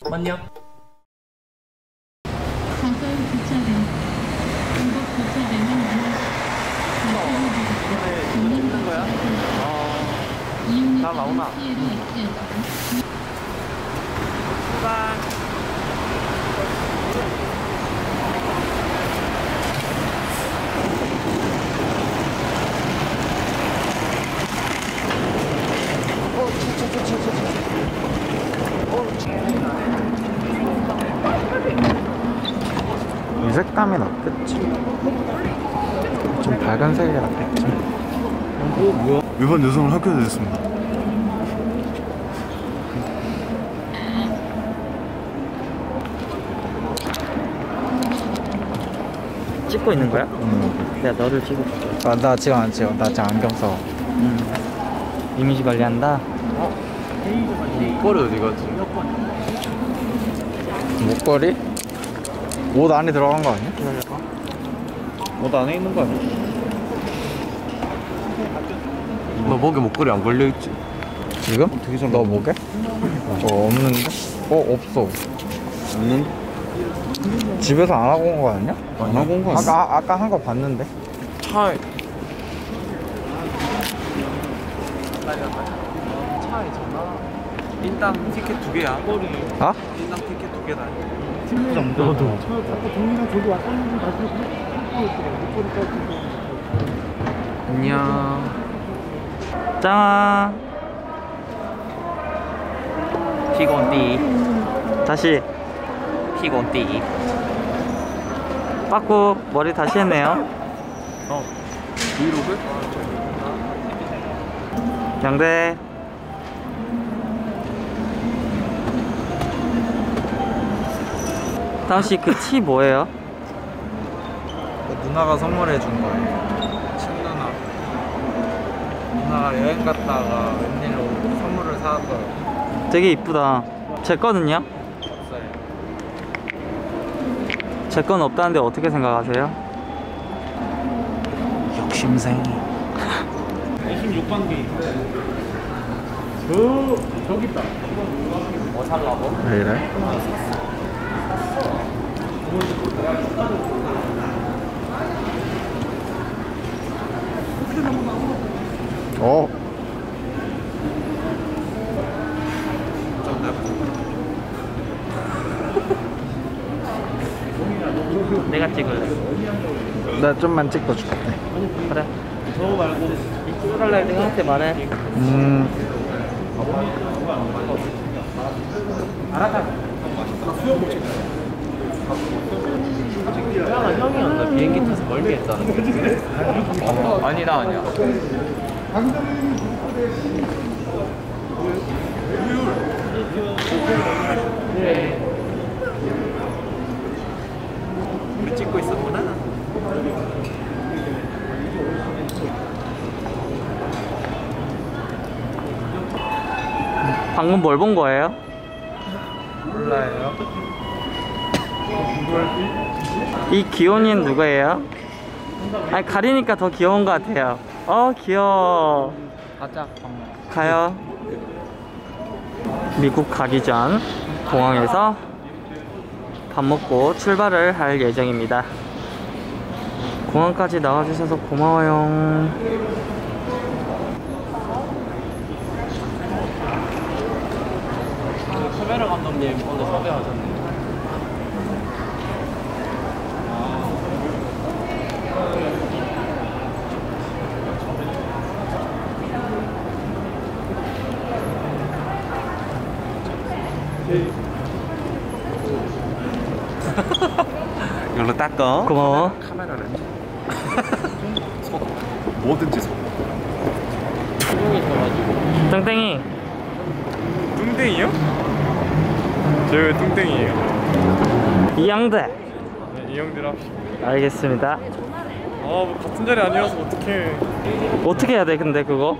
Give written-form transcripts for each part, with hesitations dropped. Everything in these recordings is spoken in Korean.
맞냐? 가서 교차돼. 이거 교차되면 있는 거야? 이용료 다 나오나? 피해를 억제한다고. 출발. 이 색감이 낫겠지. 좀 밝은 색이 낫겠지. 뭐야? 위반 여성을 학교에 내렸습니다. 찍고 있는 거야? 내가 너를 찍어줄게. 아, 나 지금 안 찍어. 나 지금 안경 써. 이미지 관리한다? 목걸이 어디 갔지? 목걸이? 옷 안에 들어간 거 아니야? 기다려봐. 옷 안에 있는 거 아니야? 너 목에 목걸이 안 걸려있지? 지금? 너 목에? 없는데? 없어. 없는? 집에서 안 하고 온 거 아니야? 안 하고 온 거 아니야? 아까 한 거 봤는데. 차에 차에 전화. 인당 티켓 2개야. 아? 인당 티켓 2개다. 너도. 안녕. 짱아. 피곤띠. 다시. 피곤띠. 빠꾸 머리 다시 했네요. 브이로그? 양대. 다은씨 그 티 뭐예요? 누나가 선물해 준 거예요. 친누나. 누나가 여행 갔다가 웬일로 선물을 사왔더라고. 되게 이쁘다. 제 거는요? 없어요. 제 건 없다는데 어떻게 생각하세요? 욕심쟁이. 26반기. 저기 있다. 뭐 살라고? 왜 이래? 어? 내가 찍을래. 나 좀만 찍고 줄게. 그래. 저 말고 찍어달라 할 때 형한테 말해. 알았다. 형이었나? 비행기 타서 멀게 했다는 거. 아니다 아니야. 우리 찍고 있었구나. 방금 뭘 본 거예요? 몰라요. 이 귀요니는 누구예요? 아니 가리니까 더 귀여운 것 같아요. 귀여워. 가자. 가요. 미국 가기 전 공항에서 밥 먹고 출발을 할 예정입니다. 공항까지 나와주셔서 고마워요. 카메라 감독님 오늘 섭외하셨네요. 이걸로 닦어. 고마워. 카메라를 뭐든지 속. 땡땡이. 뚱땡이요? 쟤 왜 뚱땡이에요? 이양대. 네, 이 형들 합시다. 알겠습니다. 뭐 같은 자리 아니어서 어떡해. 어떻게 해야 돼 근데 그거?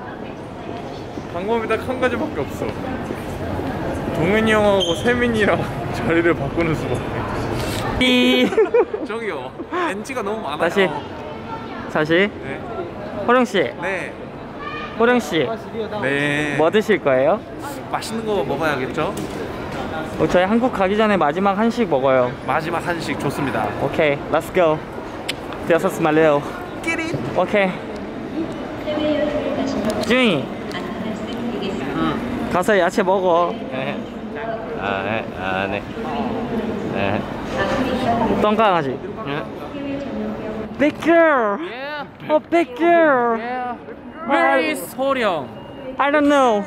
방법이 딱 한 가지밖에 없어. 동현이 형하고 세민이랑 자리를 바꾸는 수밖에. 삐. 저기요, NG가 너무 많아요. 다시. 네. 호령씨. 네. 호령씨. 네. 뭐 드실 거예요? 맛있는 거 먹어야겠죠? 저희 한국 가기 전에 마지막 한식 먹어요. 마지막 한식 좋습니다. 오케이, let's go. 되어서 스말레오. 오케이. 준이. 가서 야채 먹어. 네. 똥강아지. Big girl. Oh, big girl. Where is 소령? I don't know.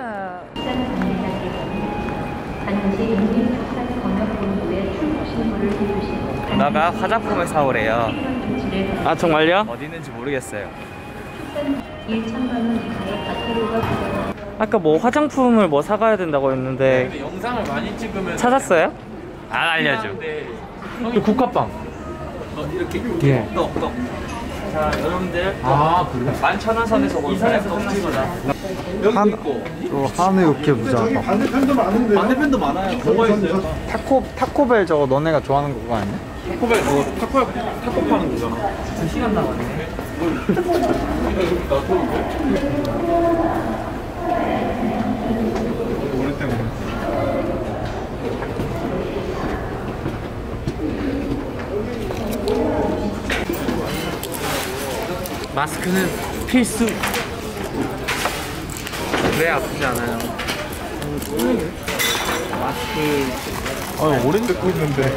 누나가 화장품을 사오래요. 아, 정말요? 어디 있는지 모르겠어요. 아까 뭐 화장품을 뭐 사가야 된다고 했는데 영상을 많이 찍으면 찾았어요? 안 알려줘. 국화빵. 이렇게 예. 떡. 자, 여러분들 아 그래? 11,000원 선에서 이상해서 떡 찍어라. 여기 있고 한우 육회 부자. 반대편도 많아요. 뭐가 있어요? 타코벨 저거 너네가 좋아하는 그거 아니야? 타코벨 그거 타코 파는 거잖아. 2시간 남았네. 우리 때문에. 마스크는 필수. 그래 아프지 않아요. 오래 듣고 있는데.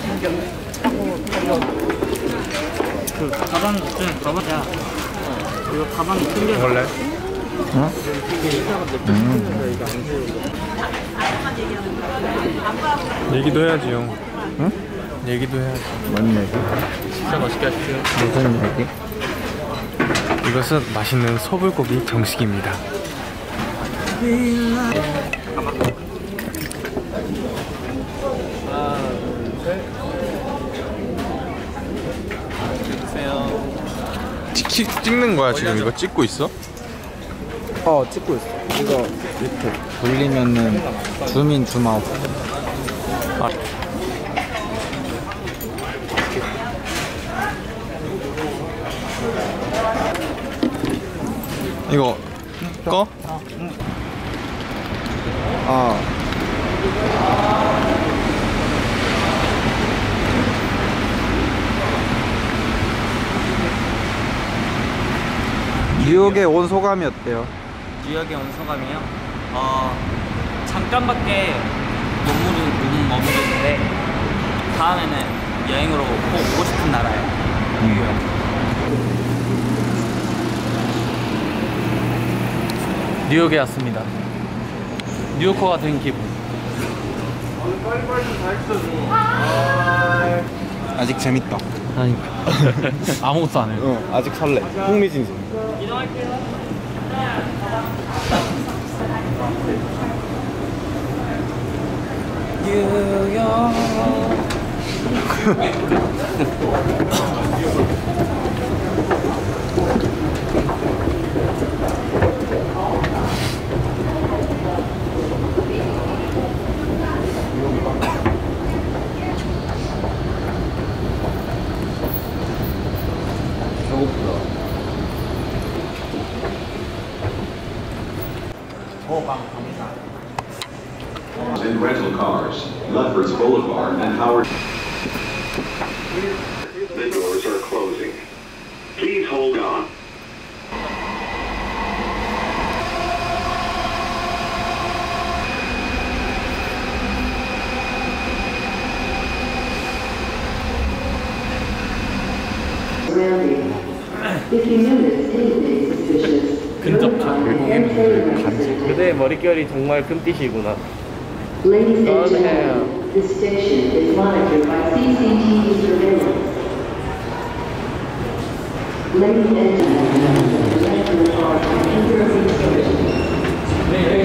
그 가방 좀 가봐야. 이거 가방이 큰게 원래? 어? 얘기도 해야지 형. 응? 얘기도 해야지. 뭔 얘기? 진짜 맛있게 하십시오. 무슨 얘기? 이것은 맛있는 소불고기 정식입니다. 찍는 거야 지금? 이거 찍고 있어? 찍고 있어. 이거 이렇게 돌리면은 줌인 줌아웃. 이거 꺼? 뉴욕에 온 소감이 어때요? 뉴욕에 온 소감이요? 잠깐밖에 못 머무르는데 다음에는 여행으로 꼭 오고 싶은 나라예요. 뉴욕. 뉴욕에 왔습니다. 뉴요커가 된 기분. 아직 재밌다. 아무것도 안 해. 아직 설레. 흥미진진. And rental cars, Lefferts Boulevard and Howard. The doors are closing. Please hold on. 그대의 머릿결이 정말 끔찍이구나. Ladies and gentlemen, this station is monitored by CCTV surveillance. Ladies and gentlemen, the director of Imperial Station.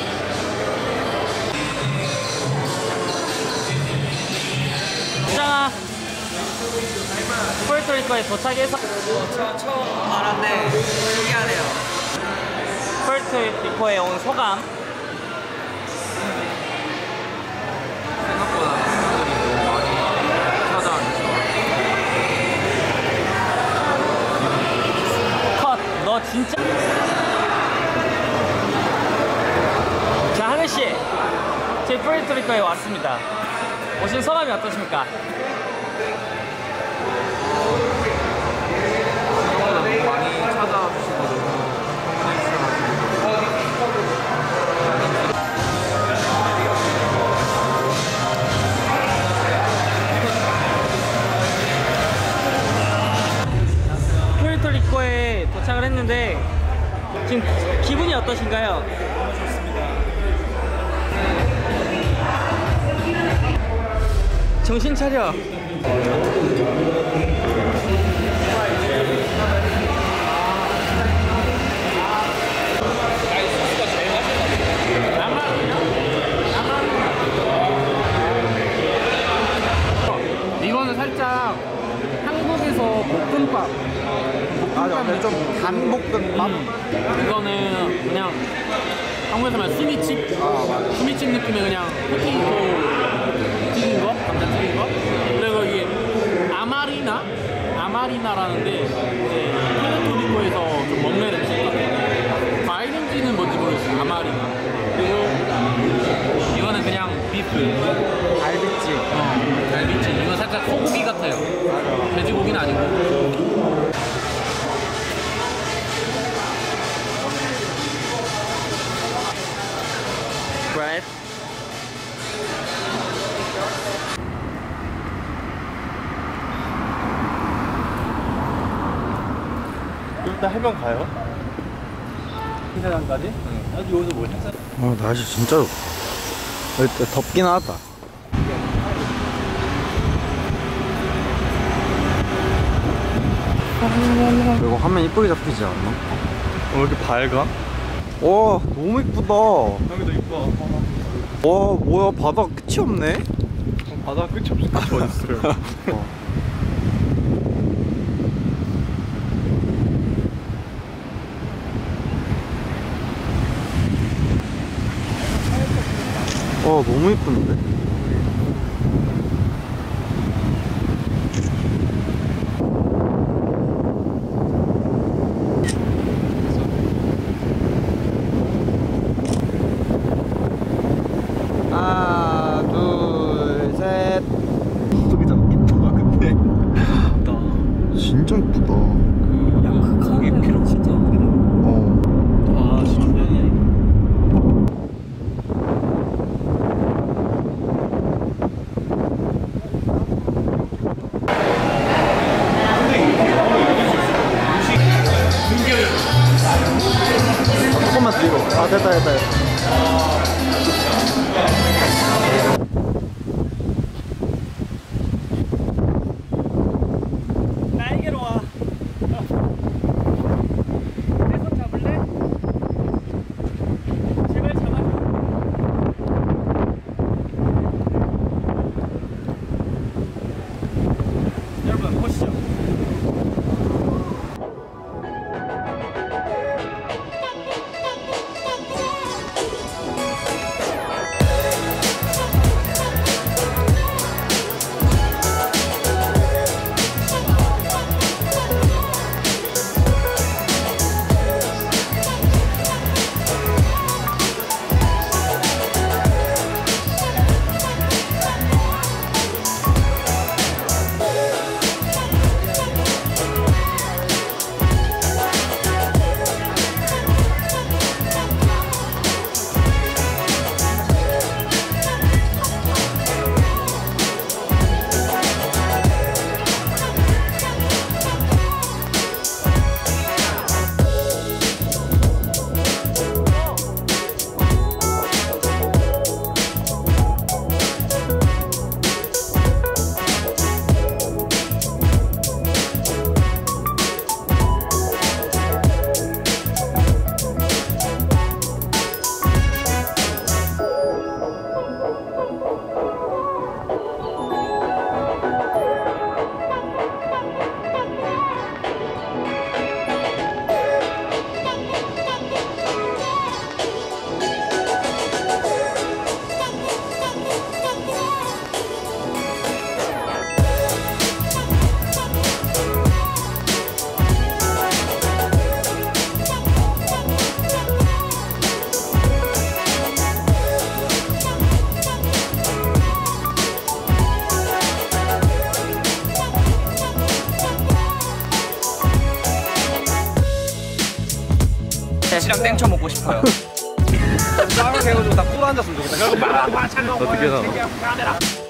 짱아. 푸에르토리코에 도착해서 처음 알았네. 신기하네요. 푸에르토리코에 온 소감. 생각보다 사람들이 너무 많이 찾아와주셔서 컷! 너 진짜. 자, 하늘씨, 저희 푸에르토리코에 왔습니다. 오신 소감이 어떠십니까? 생각보다 너무 많이 찾아와 주셔서 너무 푸에르토리코에 도착을 했는데 지금 기분이 어떠신가요? 정신 차려. 이거는 살짝 한국에서 볶음밥. 맞아, 근데 좀 단볶음밥? 이거는 그냥 한국에서 말하면 수미칩. 수미칩 느낌의 그냥 포테이토 튀긴 거, 감자 튀긴 거. 그리고 이게 아마리나라는데 이제 푸에르토리코에서 좀 먹는 음식 같아요. 과일인지는 뭔지 모르겠어요. 아마리나. 그리고 이거는 그냥 비프. 갈비찜. 갈비찜. 이거 살짝 소고기 같아요. 돼지고기는 아니고. Right? 일단 해변 가요? 행사장까지? 아직 여기서 뭐 행사? 날씨 진짜 좋다. 일단 덥긴 하다. 그리고 화면 이쁘게 잡히지 않나? 왜 이렇게 밝아? 와, 너무 이쁘다. 여기도 이뻐. 와, 뭐야, 바다 끝이 없네? 바다 끝이 없을 끝이 어딨어요? 너무 이쁜데? 하나, 둘, 셋. 저기 잡겠다, 근데. 진짜 이쁘다. 거기 필요 진짜 없네. 아, 진짜. 조금만 뒤로. 됐다. 나에게로 와. 내 손 잡을래? 제발 잡아줘. 여러분 보시죠. 김치랑 땡쳐 먹고 싶어요. 짱을 해가지고 딱 꿇어 앉았으면 좋겠다. 그리고 막 차가워. 어떻게 살아?